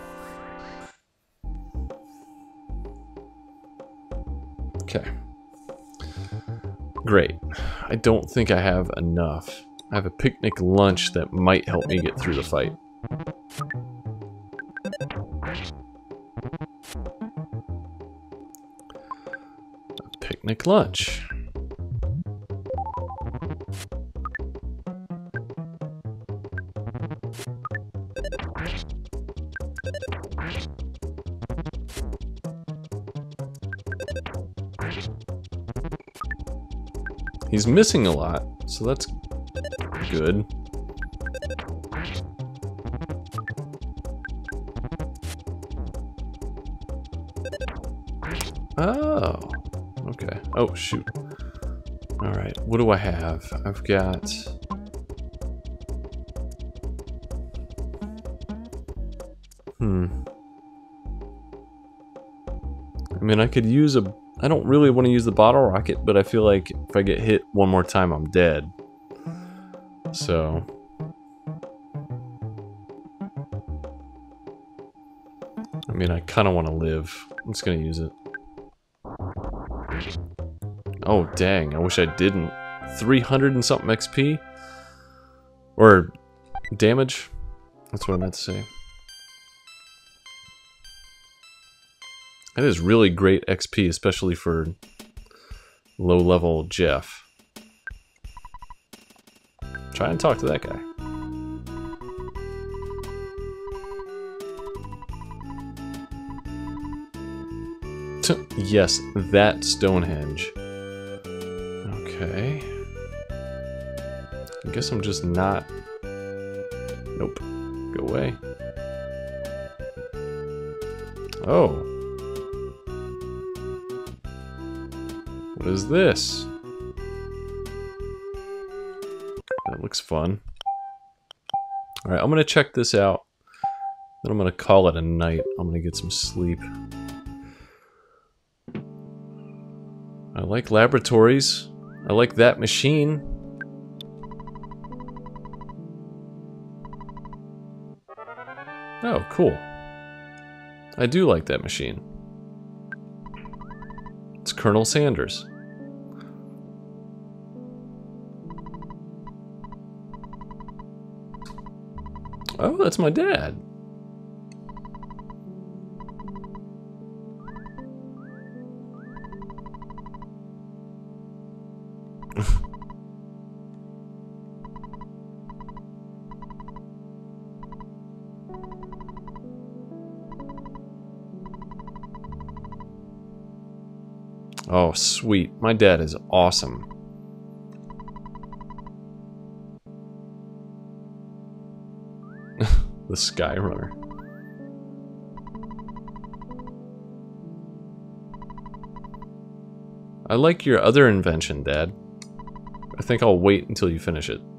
S1: Okay. Great. I don't think I have enough. I have a picnic lunch that might help me get through the fight. A picnic lunch. He's missing a lot, so that's good. Oh, okay. Oh, shoot. Alright, what do I have? I've got... Hmm. I mean, I could use a... I don't really want to use the bottle rocket, but I feel like if I get hit one more time, I'm dead. So... I mean, I kind of want to live. I'm just going to use it. Oh, dang. I wish I didn't. three hundred and something X P? Or damage? That's what I meant to say. That is really great X P, especially for low-level Jeff. Try and talk to that guy. Yes, that Stonehenge. Okay. I guess I'm just not... Nope. Go away. Oh. What is this? That looks fun. Alright, I'm gonna check this out. Then I'm gonna call it a night. I'm gonna get some sleep. I like laboratories. I like that machine. Oh, cool. I do like that machine. It's Colonel Sanders. Oh, that's my dad. Oh, sweet. My dad is awesome. The Sky Runner. I like your other invention, Dad. I think I'll wait until you finish it.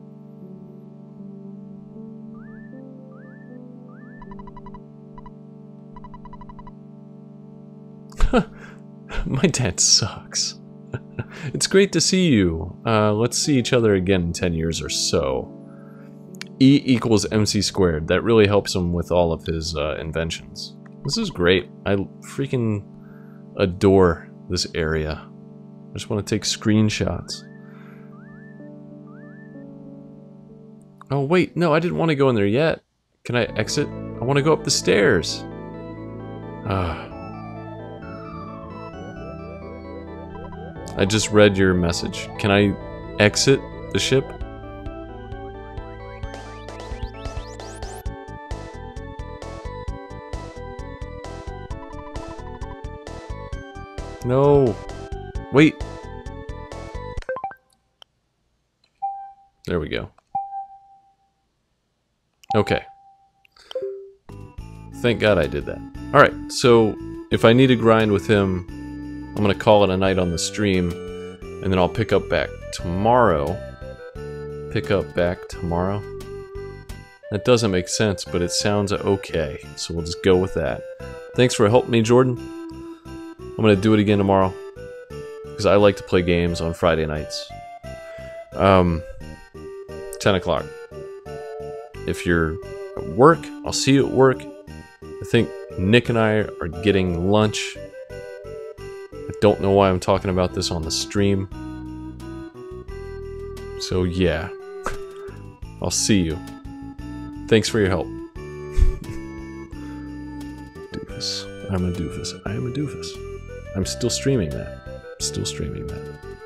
S1: My dad sucks. It's great to see you. Uh, let's see each other again in ten years or so. E equals mc squared. That really helps him with all of his uh, inventions. This is great. I freaking adore this area. I just want to take screenshots. Oh wait, no, I didn't want to go in there yet. Can I exit? I want to go up the stairs. Ah. I just read your message. Can I exit the ship? No. Wait. There we go. Okay. Thank God I did that. Alright, so if I need to grind with him, I'm gonna call it a night on the stream, and then I'll pick up back tomorrow. Pick up back tomorrow? That doesn't make sense, but it sounds okay, so we'll just go with that. Thanks for helping me, Jordan. I'm gonna do it again tomorrow, because I like to play games on Friday nights. Um, ten o'clock. If you're at work, I'll see you at work. I think Nick and I are getting lunch. I don't know why I'm talking about this on the stream. So yeah, I'll see you. Thanks for your help. Doofus. I'm a doofus. I am a doofus. I'm still streaming that. Still streaming that.